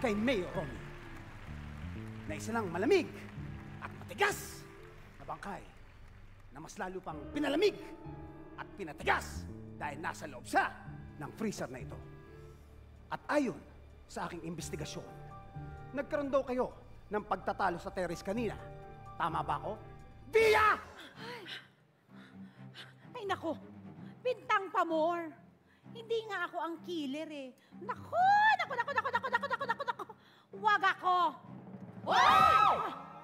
kay Mayor Romy na isa lang malamig at matigas na bangkay na mas lalo pang pinalamig at pinatigas dahil nasa loob siya ng freezer na ito. At ayon sa aking investigasyon, nagkaroon daw kayo ng pagtatalo sa terrace kanina. Tama ba ako? Via! Ay, nako. Bintang Pamor. Hindi nga ako ang killer eh. Nako! Huwag ako! Wow!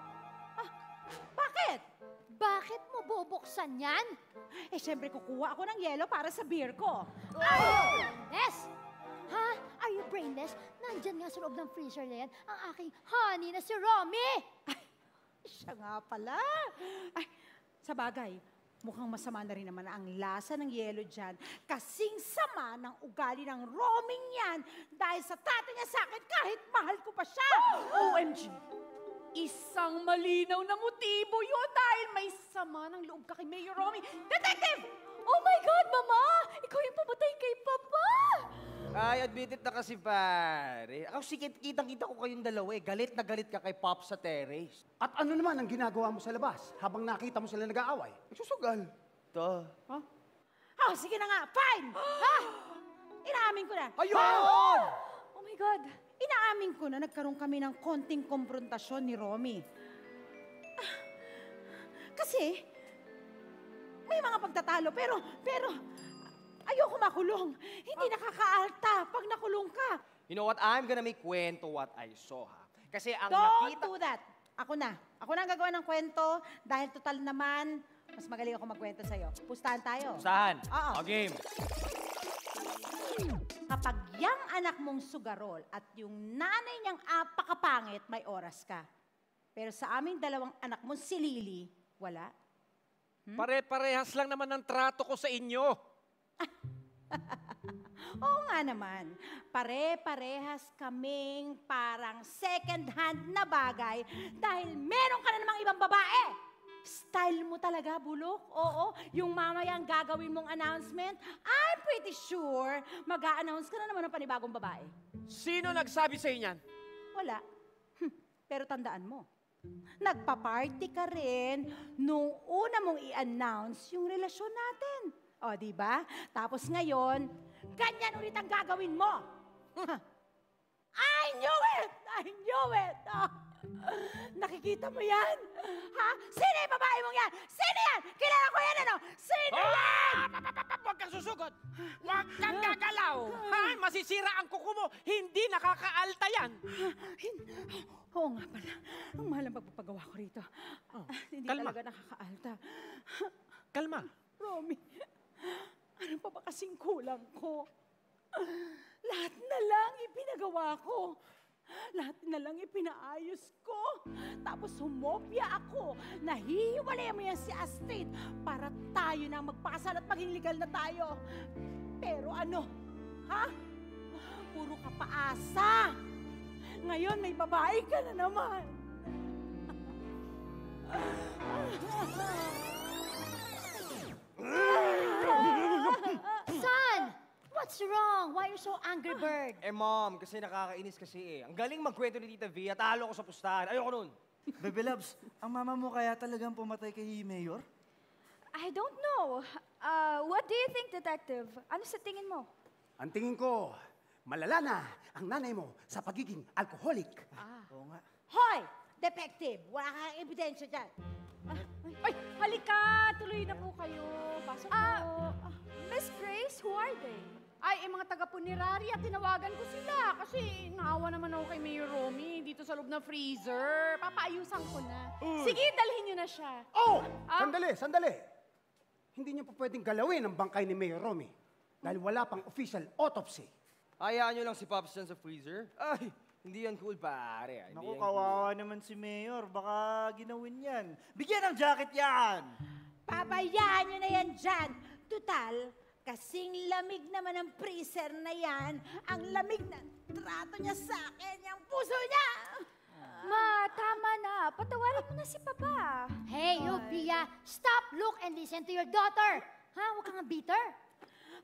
Bakit? Bakit mo bubuksan yan? Eh, syempre kukuha ako ng yelo para sa beer ko. Yes! Ha? Are you brainless? Nandyan nga sa loob ng freezer na yan ang aking honey na si Romy! Siya nga pala. Ay, sa bagay, mukhang masama na rin naman ang lasa ng yelo dyan. Kasing sama ng ugali ng Roming yan dahil sa tatay niya sa akin kahit mahal ko pa siya. OMG! Isang malinaw na motibo yun dahil may sama ng loob ka kay Mayor Romy. Detective! Oh my God, Mama! Ikaw yung pumatay kay Papa! Ay, admitted na kasi, pare. Ako, kitang-kita ko kayong dalawa eh. Galit na galit ka kay Pop sa terrace. At ano naman ang ginagawa mo sa labas habang nakita mo sila nag-aaway? Nagsusugal. Ito. Ha? Oh, sige na nga. Fine! Ha? Inaamin ko na. Ayun! Oh my God! Inaamin ko na nagkaroon kami ng konting konfrontasyon ni Romy. Kasi, may mga pagtatalo, pero, ayoko makulong. Hindi nakakaalta pag nakulong ka. You know what? I'm gonna make kwento what I saw, ha? Kasi ang Don't nakita... do that. Ako na. Ako na ang gagawa ng kwento dahil total naman, mas magaling ako magkwento sa'yo. Pustahan tayo. Saan? Oo. O, game. Kapag yung anak mong sugarol at yung nanay niyang apakapangit, may oras ka. Pero sa aming dalawang anak mong si Lily, wala. Pare-parehas lang naman ang trato ko sa inyo. Oo nga naman. Pare-parehas kaming parang second-hand na bagay dahil meron ka na namang ibang babae. Style mo talaga, Bulok. Oo, yung mamayang gagawin mong announcement, I'm pretty sure mag-a-announce ka na naman ng panibagong babae. Sino nagsabi sa inyan? Wala. Pero tandaan mo, nagpa-party ka rin nung una mong i-announce yung relasyon natin. O, di ba? Tapos ngayon, ganyan ulit ang gagawin mo. I knew it! I knew it! Nakikita mo yan? Ha? Sino yung babae mong yan? Sino yan? Kilala ko yan, ano? Sino yan? Huwag kang susugod! Huwag kang gagalaw! Ha? Masisira ang kuko mo! Hindi nakakaalta yan! Oo nga pala. Ang mahal ang pagpapagawa ko rito. Hindi kalma. talaga nakakaalta. Kalma. Romy, ano pa ba kasing kulang ko? Lahat na lang ipinagawa ko. Lahat na lang ipinaayos ko. Tapos humopya ako. Nahihiwalay mo yan si Astrid para tayo na magpakasal at maging legal na tayo. Pero ano? Ha? Puro ka paasa. Ngayon may babae ka na naman. Son! What's wrong? Why are you so angry bird? Eh, Mom, kasi nakakainis kasi eh. Ang galing magkwento ni Tita Via, talo ko sa pustahan. Ayoko nun. Bebe Loves, ang mama mo kaya talagang pumatay kay Mayor? I don't know. What do you think, Detective? Ano sa tingin mo? Ang tingin ko, malala na ang nanay mo sa pagiging alcoholic. Oo nga. Hoy! Detective! Wala kang ebidensya dyan. Ay, halika! Tuloy na po kayo. Pasok po. Miss Grace, who are they? Ay, mga taga-punerarya, tinawagan ko sila kasi naawa naman ako kay Mayor Romy dito sa loob ng freezer. Papaayusan ko na. Sige, dalhin niyo na siya. Oh! Sandali! Hindi niyo pa pwedeng galawin ang bangkay ni Mayor Romy dahil wala pang official autopsy. Hayaan nyo lang si Pops dyan sa freezer. Ay, hindi yan cool, pare. Hindi Naku, yan kawawa naman si Mayor. Baka ginawin yan. Bigyan ng jacket yan! Pabayaan nyo na yan dyan. Tutal, kasing lamig naman ang freezer na yan. Ang lamig na trato niya sa akin, yung puso niya. Ma, tama na. Patawarin mo na si Papa. Hey, you, Pia! Stop, look, and listen to your daughter! Ha? Huwag kang bitter.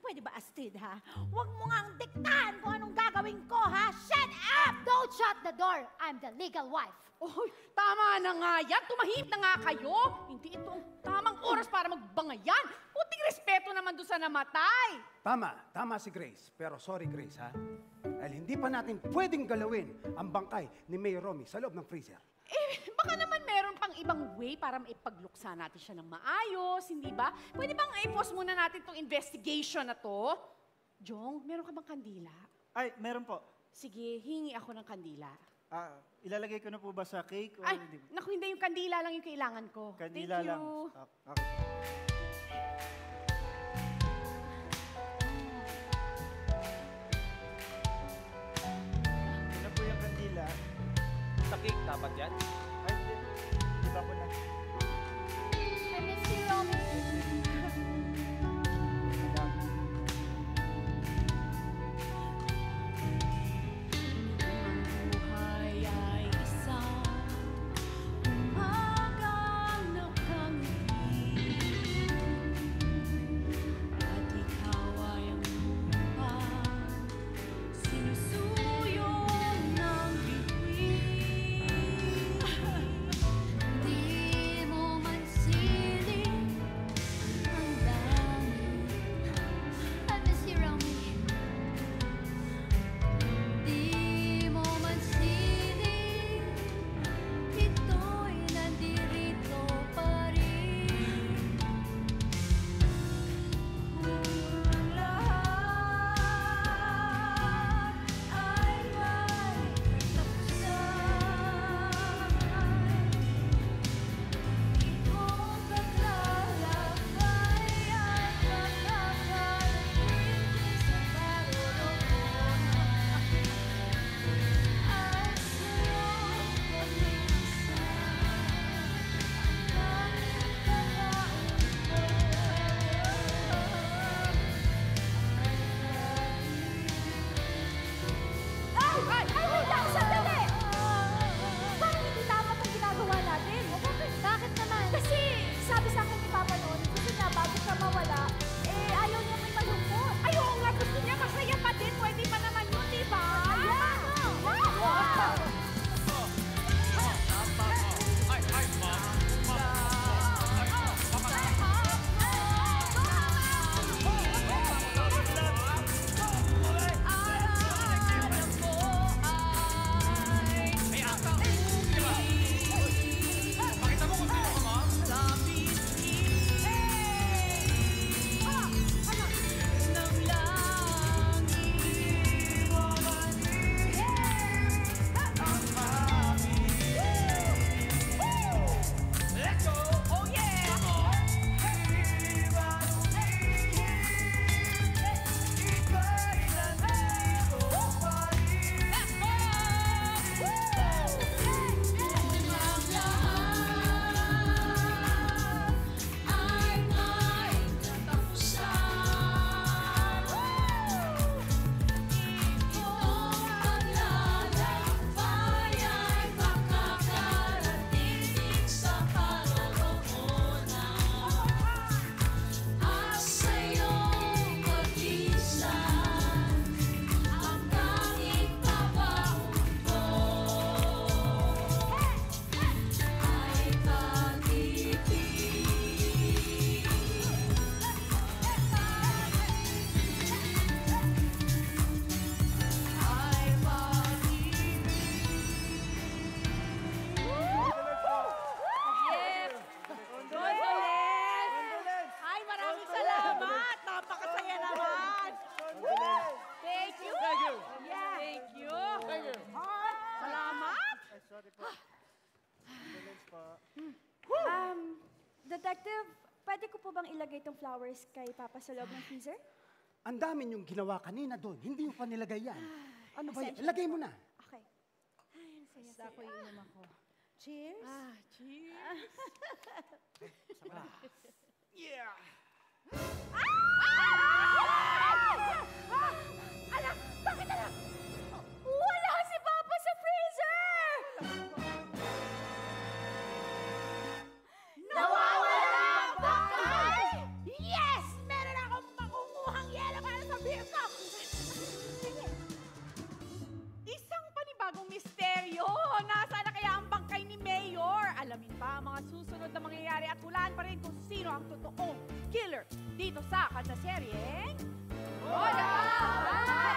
Pwede ba, Astrid, ha? Huwag mo nga diktahan kung anong gagawin ko, ha? Shut up! Don't shut the door. I'm the legal wife. Oy, tama na nga yan. Tumahimik na nga kayo. Hindi ito ang tamang oras para magbangayan. Puting respeto naman doon sa namatay. Tama si Grace. Pero sorry, Grace, ha? Dahil hindi pa natin pwedeng galawin ang bangkay ni Mayor Romy sa loob ng freezer. Baka naman meron pang ibang way para maipagluksa natin siya ng maayos, hindi ba? Pwede bang i-pause muna natin itong investigation na to? Jong, meron ka bang kandila? Ay, meron po. Sige, hingi ako ng kandila. Ilalagay ko na po ba sa cake? O Ay, hindi? naku, hindi yung kandila lang yung kailangan ko. Kandila Thank lang. you. Okay. Ito na po yung kandila. Sa cake dapat yan? Ay, hindi. Iba po na. I miss you, Romy. Buhay ay isang umagang nakangiti at ikaw ay ang lupang sinusuyo ng bituin. Di mo man siling ang langit. I miss you, Romy. Di mo man siling ito'y nandirito pa rin. Kung lahat ay may katapusan, itong paglalakbay ay makakarating sa paroroonan. Ay sa'yo pag-iisa ang Ay! Wait lang! Sandali! Parang hindi tama itong ginagawa natin. Bakit naman? Kasi sabi sa akin ni Papa noon, gusto niya bago siya mawala, ayaw niya may malungkot. Ay, oo nga, gusto niya masaya pa din. Pwede pa naman yun, di ba? Ay, maraming salamat! Napakasaya naman! Thank you! Thank you. Yeah. Thank you! Thank you. Salamat! Ay, sorry po. Condolence po. Detective, pwede ko po bang ilagay itong flowers kay Papa sa loob ng freezer? Ang dami niyong ginawa kanina doon. Hindi mo pa nilagay yan. Ano ba yan? Essential. Ilagay mo na. Okay. Ay, ang saya-saya. Ako iinom ako. Cheers! Cheers. Anak! Bakit anak? Wala si Papa sa freezer! Nawawala ang bangkay! Yes! Meron akong makukuhang yellow mangyayari at hulaan pa rin kung sino ang totoong killer dito sa kantaseryeng... Boda!